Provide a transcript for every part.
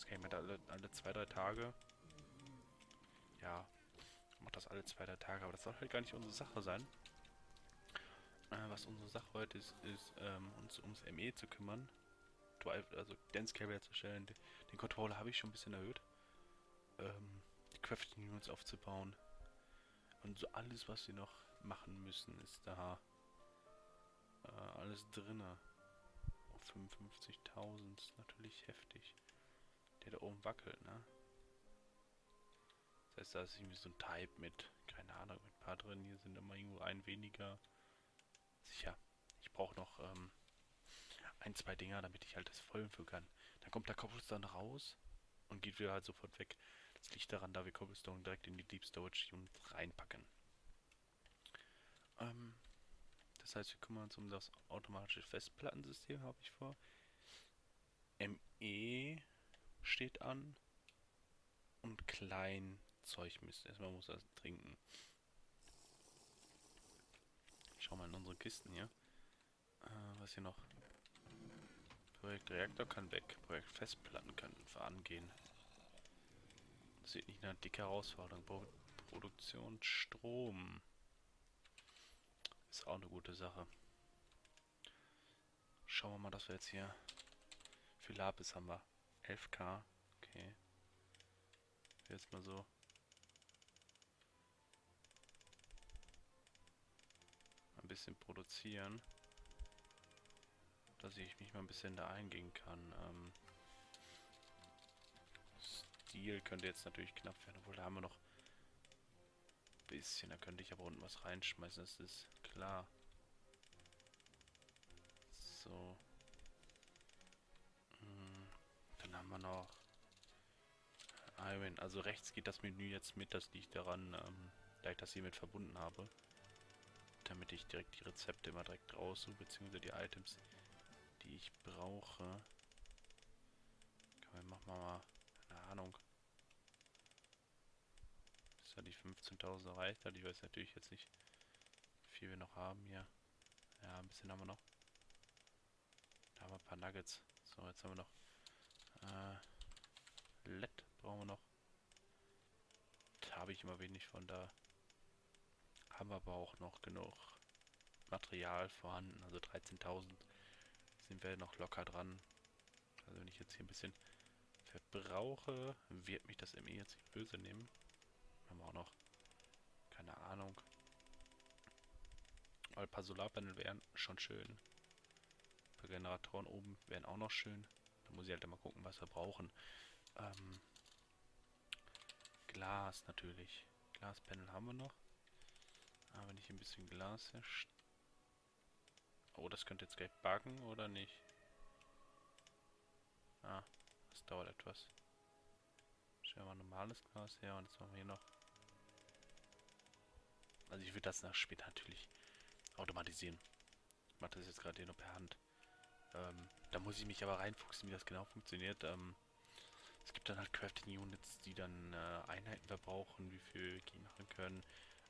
Okay, mit alle 2, 3 Tage. Ja, macht das alle 2, 3 Tage, aber das soll halt gar nicht unsere Sache sein. Was unsere Sache heute ist uns ums ME zu kümmern. Also Dance Carrier zu stellen. Den Controller habe ich schon ein bisschen erhöht. Die Crafting Units aufzubauen. Und so alles, was wir noch machen müssen, ist da alles drinne. Auf 55.000 ist natürlich heftig. Der da oben wackelt, ne? Das heißt, da ist irgendwie so ein Type mit, keine Ahnung, mit ein paar drin. Hier sind immer irgendwo ein weniger. Sicher. Ich brauche noch 1, 2 Dinger, damit ich halt das vollfüllen kann. Dann kommt der Cobblestone raus und geht wieder halt sofort weg. Das liegt daran, da wir Cobblestone direkt in die Deep Storage Unit reinpacken. Ähm, Das heißt, wir kümmern uns um das automatische Festplattensystem, habe ich vor. ME steht an und Kleinzeug müsste. Erstmal muss er trinken. Schau mal in unsere Kisten hier. Was hier noch? Projekt Reaktor kann weg. Projekt Festplatten können vorangehen. Das wird nicht eine dicke Herausforderung. Produktion Strom. Ist auch eine gute Sache. Schauen wir mal, dass wir jetzt hier... Für Lapis haben wir 11K. Okay. Jetzt mal so. Ein bisschen produzieren. Dass ich mich mal ein bisschen da eingehen kann. Steel könnte jetzt natürlich knapp werden, obwohl da haben wir noch ein bisschen. Da könnte ich aber unten was reinschmeißen, das ist klar. So. Dann haben wir noch Iron. Also rechts geht das Menü jetzt mit, das liegt daran, da ich das hier mit verbunden habe. Damit ich direkt die Rezepte immer direkt raussuche, beziehungsweise die Items, die ich brauche. Machen wir mal, keine Ahnung. Bis da die 15.000 erreicht hat. Ich weiß natürlich jetzt nicht, wie viel wir noch haben hier. Ja, ein bisschen haben wir noch. Da haben wir ein paar Nuggets. So, jetzt haben wir noch LED brauchen wir noch. Da habe ich immer wenig von, da haben wir aber auch noch genug Material vorhanden. Also 13.000 sind wir noch locker dran. Also wenn ich jetzt hier ein bisschen verbrauche, wird mich das ME jetzt nicht böse nehmen. Haben wir auch noch, keine Ahnung. Aber ein paar Solarpanel wären schon schön. Ein paar Generatoren oben wären auch noch schön. Da muss ich halt immer gucken, was wir brauchen. Glas natürlich. Glaspanel haben wir noch. Aber wenn ich ein bisschen Glas herstelle. Oh, das könnte jetzt gleich buggen, oder nicht? Ah, das dauert etwas. Stellen wir mal normales Glas her und jetzt machen wir hier noch. Also ich würde das nach später natürlich automatisieren. Ich mache das jetzt gerade hier nur per Hand. Da muss ich mich aber reinfuchsen, wie das genau funktioniert. Es gibt dann halt Crafting Units, die dann Einheiten verbrauchen, wie viel die machen können.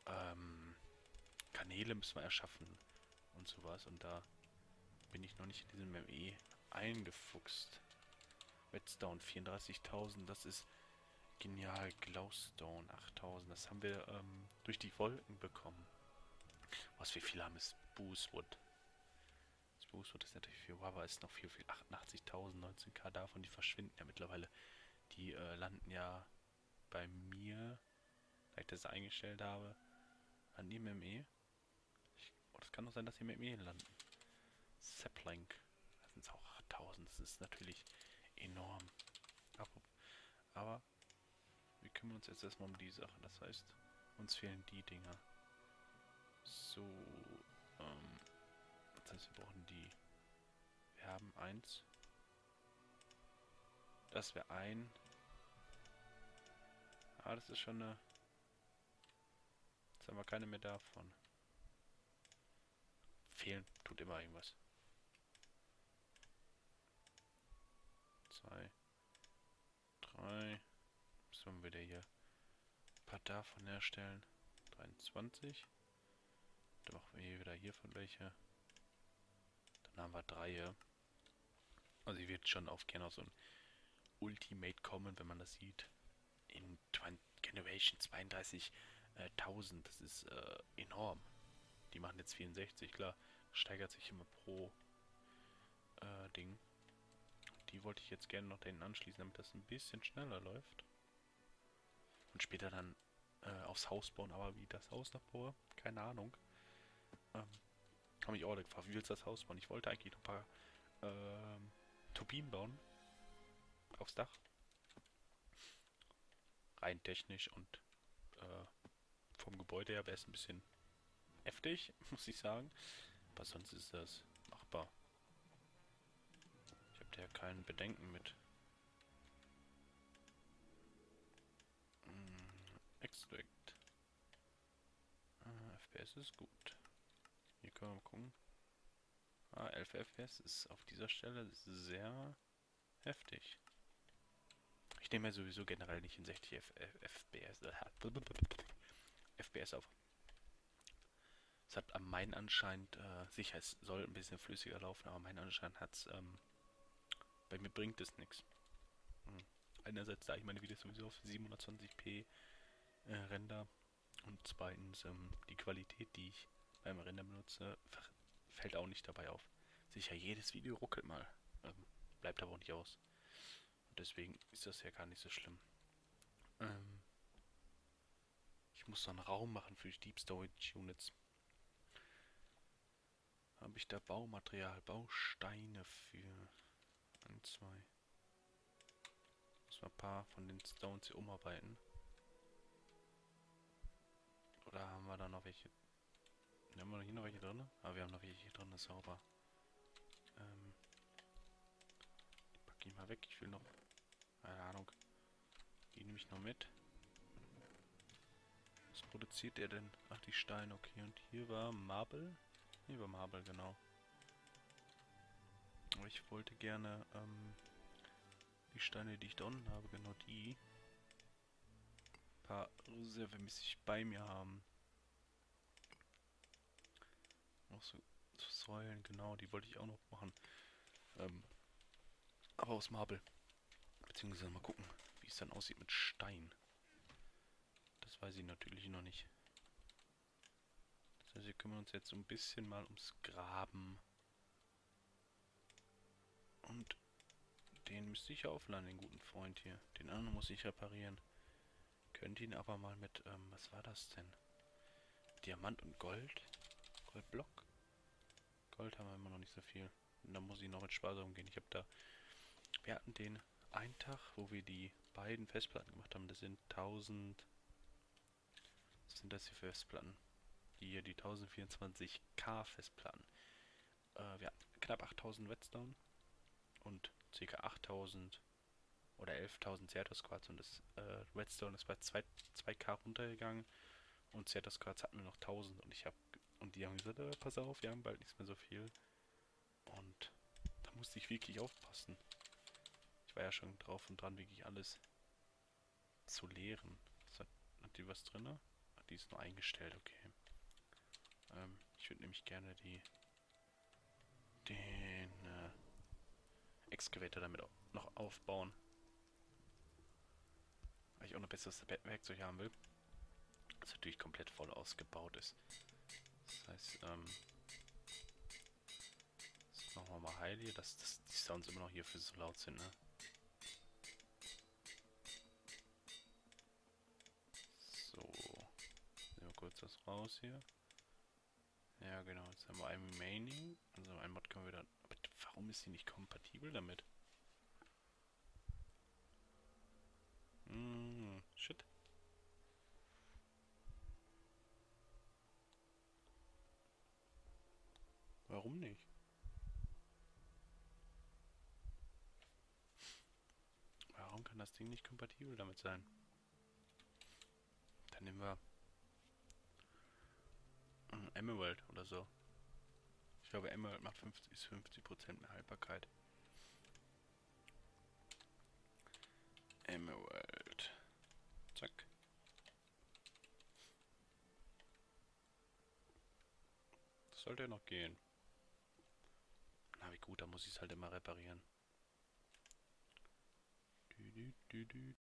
Kanäle müssen wir erschaffen und sowas. Und da bin ich noch nicht in diesem ME eingefuchst. Redstone 34.000, das ist genial. Glowstone 8.000, das haben wir durch die Wolken bekommen. Was wir viel haben, ist Sprucewood. Sprucewood ist natürlich viel, aber ist noch viel. 88.000, 19K davon, die verschwinden ja mittlerweile. Die landen ja bei mir, da ich das eingestellt habe, an die MME. Oh, das kann doch sein, dass die MME landen. Sapling, das sind auch 8.000, das ist natürlich enorm. Aber wir kümmern uns jetzt erstmal um die Sache, das heißt, uns fehlen die Dinger. So, das heißt, wir brauchen die. Wir haben eins. Das wäre ein. Ah, das ist schon eine. Jetzt haben wir keine mehr davon. Fehlen tut immer irgendwas. 2, 3. Müssen wir wieder hier ein paar davon herstellen. 23. Dann machen wir hier wieder hiervon welche. Dann haben wir 3. Also ich würde schon auf Kernhaus und Ultimate kommen, wenn man das sieht. In Generation 32.000, das ist enorm. Die machen jetzt 64, klar, steigert sich immer pro Ding. Die wollte ich jetzt gerne noch da hinten anschließen, damit das ein bisschen schneller läuft. Und später dann aufs Haus bauen, aber wie das Haus noch baue, keine Ahnung. Habe mich auch gefragt, wie willst du das Haus bauen? Ich wollte eigentlich noch ein paar Turbinen bauen. Aufs Dach. Rein technisch und vom Gebäude her wäre es ein bisschen heftig, muss ich sagen. Aber sonst ist das machbar. Ich habe da ja kein Bedenken mit. Extract. FPS ist gut. Hier können wir mal gucken. 11 FPS ist auf dieser Stelle sehr heftig. Ich nehme ja sowieso generell nicht in 60 FPS auf. Es hat am meinen anscheinend, sicher, es soll ein bisschen flüssiger laufen, aber meinen anscheinend hat es, bei mir bringt es nichts. Einerseits, da ich meine Videos sowieso auf 720p Render und zweitens die Qualität, die ich beim Render benutze, fällt auch nicht dabei auf. Sicher, jedes Video ruckelt mal, bleibt aber auch nicht aus. Und deswegen ist das ja gar nicht so schlimm. Ich muss so einen Raum machen für die Deep Storage Units. Habe ich da Baumaterial, Bausteine für 1, 2. Muss mal ein paar von den Stones hier umarbeiten. Oder haben wir da noch welche? Haben wir hier noch welche drin? Ah, wir haben noch welche hier drin, ist sauber. Ich packe ihn mal weg, ich will noch. Keine Ahnung. Die nehme ich noch mit. Was produziert er denn? Ach, die Steine, okay. Und hier war Marble? Hier war Marble, genau. Aber ich wollte gerne, die Steine, die ich da unten habe, genau die. Ein paar reservemäßig bei mir haben. Noch so Säulen, genau, die wollte ich auch noch machen. Aber aus Marble. Beziehungsweise mal gucken, wie es dann aussieht mit Stein. Das weiß ich natürlich noch nicht. Das heißt, wir kümmern uns jetzt so ein bisschen mal ums Graben. Und den müsste ich ja aufladen, den guten Freund hier. Den anderen muss ich reparieren. Könnte ihn aber mal mit, was war das denn? Diamant und Gold? Goldblock? Gold haben wir immer noch nicht so viel. Und da muss ich noch mit sparsam umgehen. Wir hatten den einen Tag, wo wir die beiden Festplatten gemacht haben. Das sind 1000, was sind das hier für Festplatten? Die 1024K Festplatten. Wir hatten knapp 8000 Redstone und ca. 8000 oder 11.000 Certus Quarz und das Redstone ist bei 2K runtergegangen und Certus Quarz hatten wir noch 1000 und die haben gesagt, pass auf, wir haben bald nichts mehr so viel. Und da musste ich wirklich aufpassen. Ich war ja schon drauf und dran, wirklich alles zu leeren. Hat die was drin? Ach, die ist nur eingestellt, okay. Ich würde nämlich gerne den Excavator damit noch aufbauen. Weil ich auch noch besseres Werkzeug haben will. Das natürlich komplett voll ausgebaut ist. Das heißt, das machen wir mal heil hier, dass die Sounds immer noch hier für so laut sind, ne? So. Nehmen wir kurz das raus hier. Ja genau, jetzt haben wir ein Remaining. Also ein Mod können wir dann. Aber warum ist die nicht kompatibel damit? Shit. Warum nicht? Warum kann das Ding nicht kompatibel damit sein? Dann nehmen wir Emerald oder so. Ich glaube Emerald macht 50% mehr Haltbarkeit. Emerald. Zack. Das sollte ja noch gehen. Na wie gut, da muss ich es halt immer reparieren. dü, dü, dü.